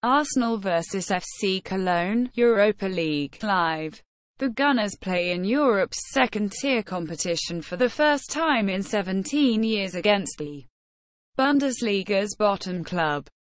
Arsenal vs FC Cologne, Europa League, live. The Gunners play in Europe's second-tier competition for the first time in 17 years against the Bundesliga's bottom club.